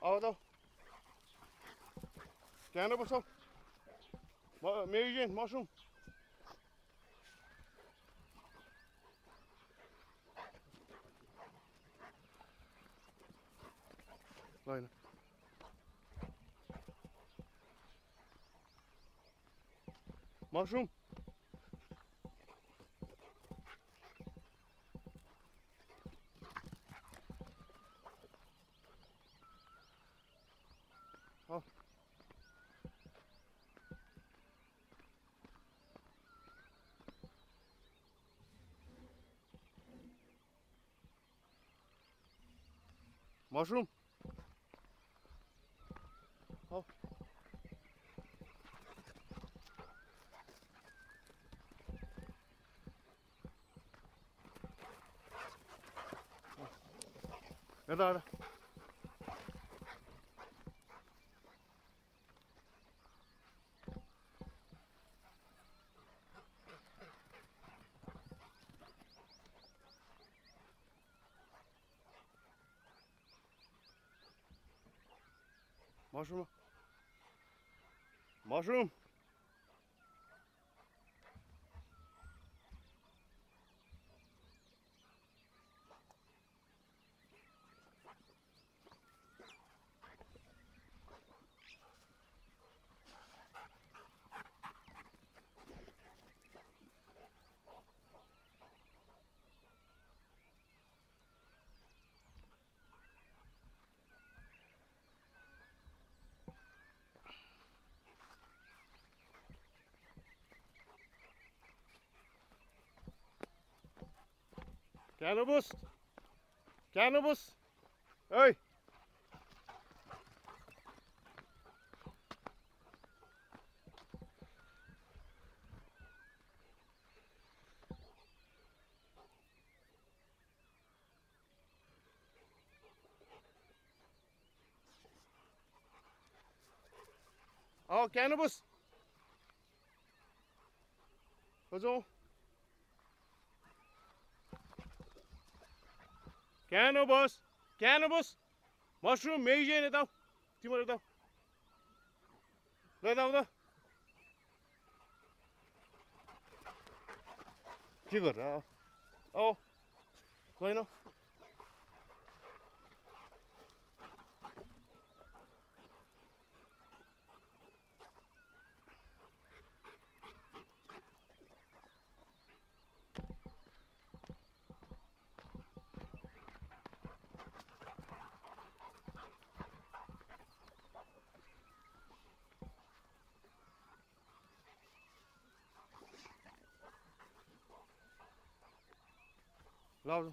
Al đâu. Kéo nó vào sông. Meridian, mushroom. Rồi nè. Mushroom. Al. Mushroom. Al. Hadi. Mushroom. Mushroom. Cannabis. Cannabis. Hey. Oh, cannabis. What's all? Cannabis. Cannabis. Mushroom, meridian यता तिम्रो यता ल यता आउँदा के गरेर औ होइन ल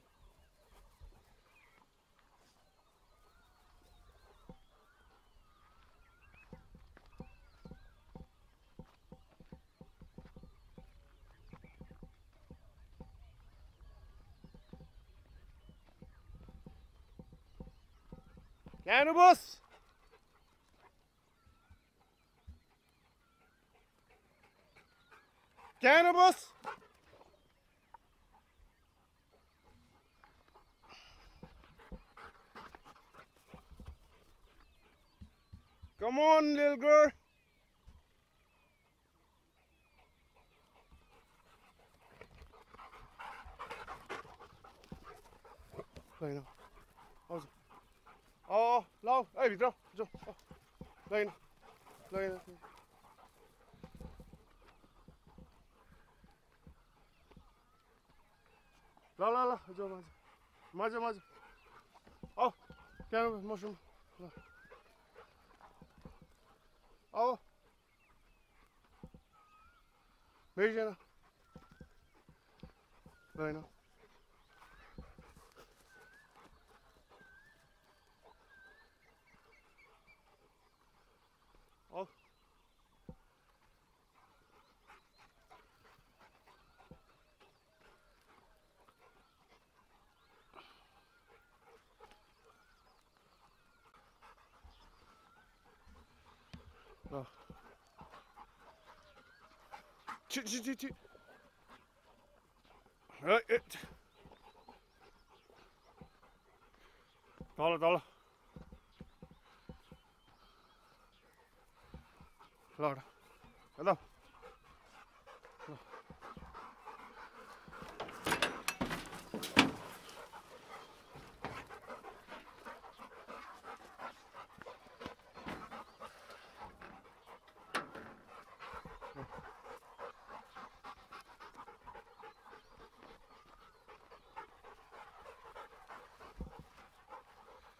Cannabis. Cannabis. Come on, little girl. Đây nào. Lâu. Ê, vịt đâu? Đây nào. Đây nào. ल जो मजा औ क्यानो मसरुम औ भेजिएन होइन औ 치. 달라. ल ल